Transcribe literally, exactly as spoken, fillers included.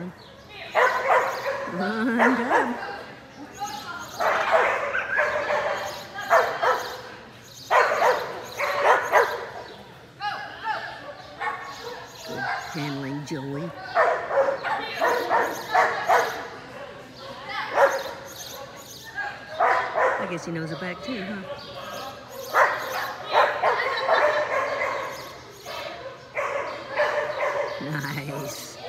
on. Run, Dub. Good handling, Joie. I guess he knows it back too, huh? Nice.